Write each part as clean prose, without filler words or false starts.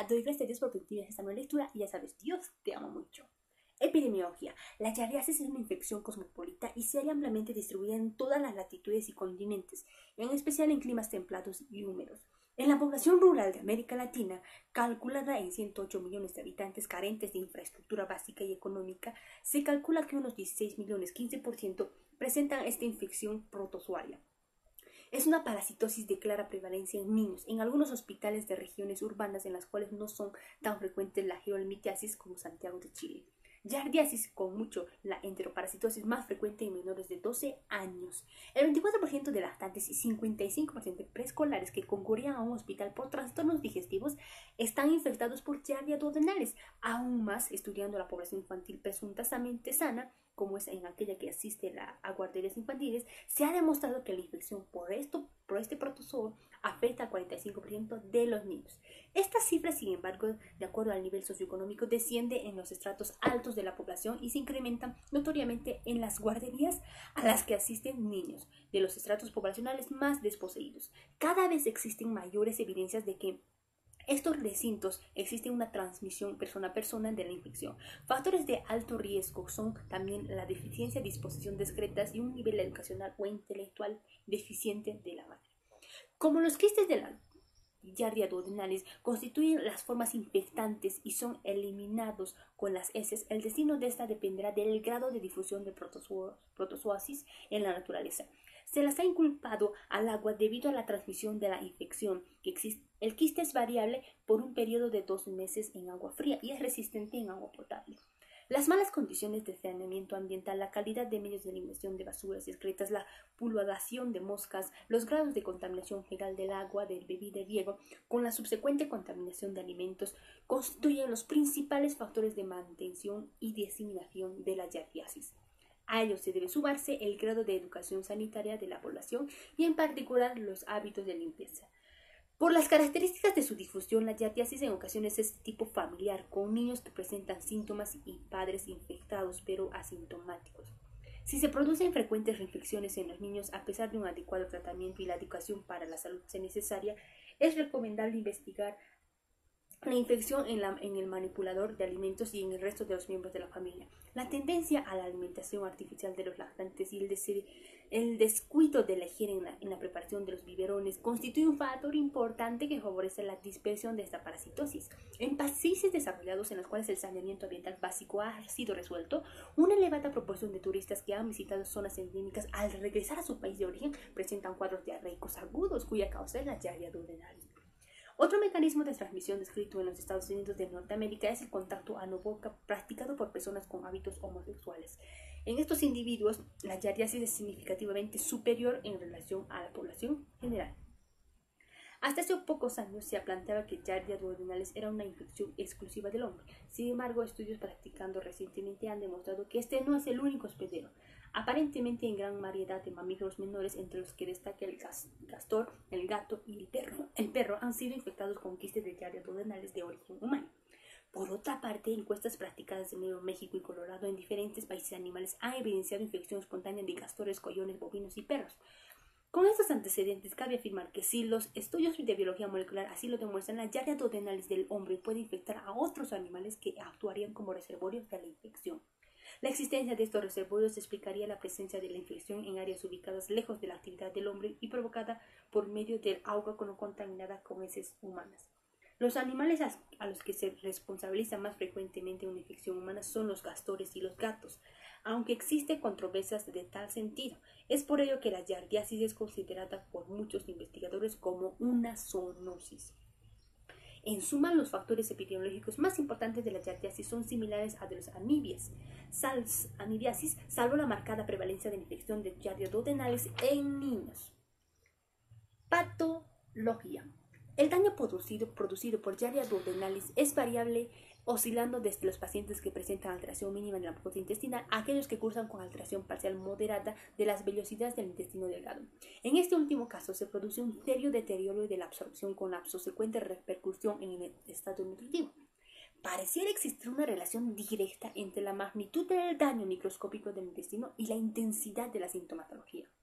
doy gracias a Dios por permitirme esta nueva lectura y ya sabes, Dios te amo mucho. Epidemiología. La yardiasis es una infección cosmopolita y se halla ampliamente distribuida en todas las latitudes y continentes, en especial en climas templados y húmedos. En la población rural de América Latina, calculada en 108 millones de habitantes carentes de infraestructura básica y económica, se calcula que unos 16 millones, 15%, presentan esta infección protozoaria. Es una parasitosis de clara prevalencia en niños, en algunos hospitales de regiones urbanas en las cuales no son tan frecuentes la geomitiasis como Santiago de Chile. Yardiasis, con mucho la enteroparasitosis más frecuente en menores de 12 años. El 24% de lactantes y 55% de preescolares que concurrían a un hospital por trastornos digestivos están infectados por Giardia duodenales, aún más estudiando la población infantil presuntamente sana, como es en aquella que asiste a guarderías infantiles. Se ha demostrado que la infección por este protozoo afecta al 45% de los niños. Esta cifra, sin embargo, de acuerdo al nivel socioeconómico, desciende en los estratos altos de la población y se incrementa notoriamente en las guarderías a las que asisten niños de los estratos poblacionales más desposeídos. Cada vez existen mayores evidencias de que estos recintos existe una transmisión persona a persona de la infección. Factores de alto riesgo son también la deficiencia de disposición discretas y un nivel educacional o intelectual deficiente de la madre. Como los quistes de la Giardia duodenales constituyen las formas infectantes y son eliminados con las heces, el destino de esta dependerá del grado de difusión de protozoosis en la naturaleza. Se las ha inculpado al agua debido a la transmisión de la infección que existe. El quiste es variable por un periodo de 2 meses en agua fría y es resistente en agua potable. Las malas condiciones de saneamiento ambiental, la calidad de medios de eliminación de basuras excretas, la pululación de moscas, los grados de contaminación fecal del agua, del bebida y riego, con la subsecuente contaminación de alimentos, constituyen los principales factores de mantención y diseminación de la yardiasis. A ello se debe sumarse el grado de educación sanitaria de la población y en particular los hábitos de limpieza. Por las características de su difusión, la yardiasis en ocasiones es de tipo familiar, con niños que presentan síntomas y padres infectados pero asintomáticos. Si se producen frecuentes reinfecciones en los niños, a pesar de un adecuado tratamiento y la educación para la salud sea necesaria, es recomendable investigar la infección en el manipulador de alimentos y en el resto de los miembros de la familia. La tendencia a la alimentación artificial de los lactantes y el descuido de la higiene en la preparación de los biberones constituye un factor importante que favorece la dispersión de esta parasitosis. En países desarrollados en los cuales el saneamiento ambiental básico ha sido resuelto, una elevada proporción de turistas que han visitado zonas endémicas al regresar a su país de origen presentan cuadros diarreicos agudos cuya causa es la Giardia duodenalis. Otro mecanismo de transmisión descrito en los Estados Unidos de Norteamérica es el contacto ano-boca practicado por personas con hábitos homosexuales. En estos individuos, la yardiasis es significativamente superior en relación a la población general. Hasta hace pocos años se planteaba que Giardia duodenales era una infección exclusiva del hombre. Sin embargo, estudios practicando recientemente han demostrado que este no es el único hospedero. Aparentemente en gran variedad de mamíferos menores, entre los que destaca el castor, el gato y el perro han sido infectados con quistes de Giardia duodenales de origen humano. Por otra parte, encuestas practicadas en Nuevo México y Colorado en diferentes países animales han evidenciado infección espontánea de castores, coyones, bovinos y perros. Con estos antecedentes, cabe afirmar que si los estudios de biología molecular así lo demuestran, la Giardia duodenales del hombre puede infectar a otros animales que actuarían como reservorios de la infección. La existencia de estos reservorios explicaría la presencia de la infección en áreas ubicadas lejos de la actividad del hombre y provocada por medio del agua no contaminada con heces humanas. Los animales a los que se responsabiliza más frecuentemente una infección humana son los castores y los gatos, aunque existen controversias de tal sentido. Es por ello que la yardiasis es considerada por muchos investigadores como una zoonosis. En suma, los factores epidemiológicos más importantes de la yardiasis son similares a de los amibiasis, salvo la marcada prevalencia de la infección de Giardia duodenales en niños. Patología. El daño producido por Giardia duodenales es variable, oscilando desde los pacientes que presentan alteración mínima de la mucosa intestinal a aquellos que cursan con alteración parcial moderada de las vellosidades del intestino delgado. En este último caso se produce un serio deterioro de la absorción con la subsecuente repercusión en el estado nutritivo. Pareciera existir una relación directa entre la magnitud del daño microscópico del intestino y la intensidad de la sintomatología.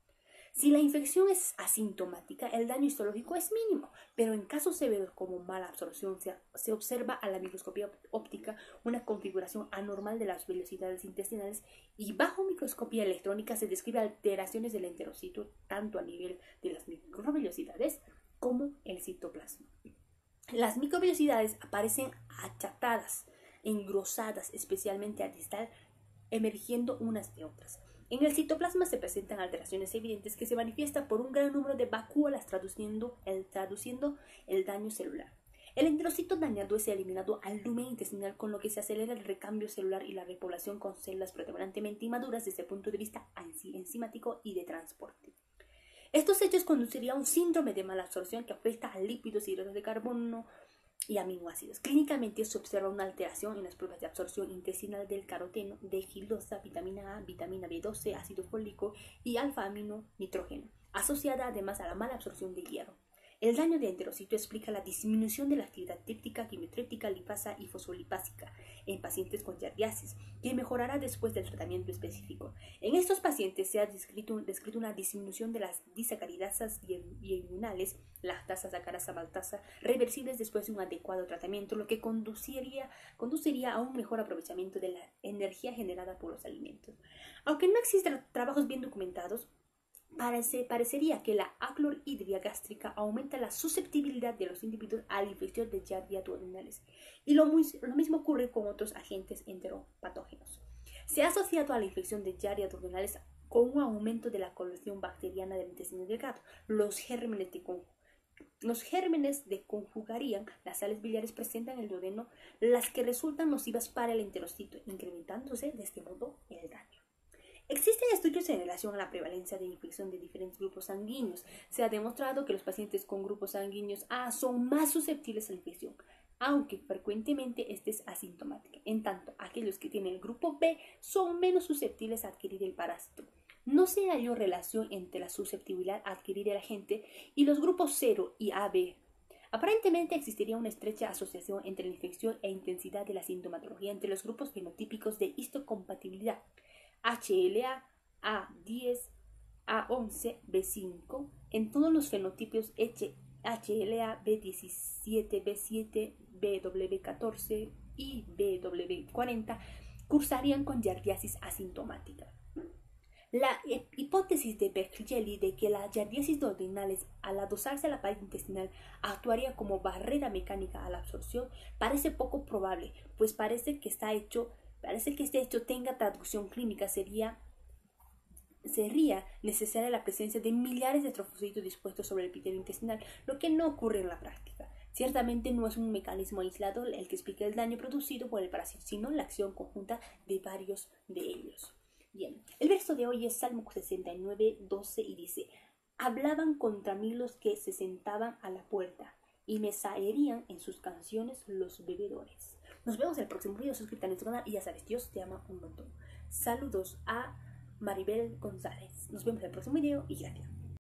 Si la infección es asintomática, el daño histológico es mínimo, pero en casos severos como mala absorción se observa a la microscopía óptica una configuración anormal de las velocidades intestinales y bajo microscopía electrónica se describe alteraciones del enterocito tanto a nivel de las microvellosidades como el citoplasma. Las microvellosidades aparecen achatadas, engrosadas, especialmente a distal, emergiendo unas de otras. En el citoplasma se presentan alteraciones evidentes que se manifiestan por un gran número de vacuolas traduciendo el daño celular. El enterocito dañado es eliminado al lumen intestinal, con lo que se acelera el recambio celular y la repoblación con células predominantemente inmaduras desde el punto de vista enzimático y de transporte. Estos hechos conducirían a un síndrome de mala absorción que afecta a lípidos, hidratos de carbono y aminoácidos. Clínicamente se observa una alteración en las pruebas de absorción intestinal del caroteno, de gilosa, vitamina A, vitamina B12, ácido fólico y alfa-amino nitrógeno, asociada además a la mala absorción de hierro. El daño de enterocito explica la disminución de la actividad tríptica, quimiotríptica, lipasa y fosfolipásica en pacientes con giardiasis, que mejorará después del tratamiento específico. En estos pacientes se ha descrito una disminución de las disacaridasas bienminales, lactasa, sacarasa, maltasa, reversibles después de un adecuado tratamiento, lo que conduciría a un mejor aprovechamiento de la energía generada por los alimentos. Aunque no existen trabajos bien documentados, parecería que la aclorhidria gástrica aumenta la susceptibilidad de los individuos a la infección de giardia duodenales, y lo mismo ocurre con otros agentes enteropatógenos. Se ha asociado a la infección de giardia duodenales con un aumento de la coloración bacteriana del intestino delgado. Los gérmenes de conjugarían las sales biliares presentes en el duodeno, las que resultan nocivas para el enterocito, incrementándose de este modo el daño. Existen estudios en relación a la prevalencia de infección de diferentes grupos sanguíneos. Se ha demostrado que los pacientes con grupos sanguíneos A son más susceptibles a la infección, aunque frecuentemente este es asintomática. En tanto, aquellos que tienen el grupo B son menos susceptibles a adquirir el parásito. No se halló relación entre la susceptibilidad a adquirir el agente y los grupos 0 y AB. Aparentemente existiría una estrecha asociación entre la infección e intensidad de la sintomatología entre los grupos fenotípicos de histocompatibilidad. HLA, A10, A11, B5, en todos los fenotipos HLA, B17, B7, BW14 y BW40 cursarían con giardiasis asintomática. La hipótesis de Bergelli de que las giardiasis duodenales, al adosarse a la pared intestinal, actuaría como barrera mecánica a la absorción, parece poco probable, pues parece que este hecho tenga traducción clínica. Sería necesaria la presencia de millares de trofocitos dispuestos sobre el epitelio intestinal, lo que no ocurre en la práctica. Ciertamente no es un mecanismo aislado el que explica el daño producido por el parásito, sino la acción conjunta de varios de ellos. Bien, el verso de hoy es Salmo 69, 12 y dice: hablaban contra mí los que se sentaban a la puerta y me zaherían en sus canciones los bebedores. Nos vemos en el próximo video. Suscríbete a nuestro canal y ya sabes, Dios te ama un montón. Saludos a Maribel González. Nos vemos en el próximo video y gracias.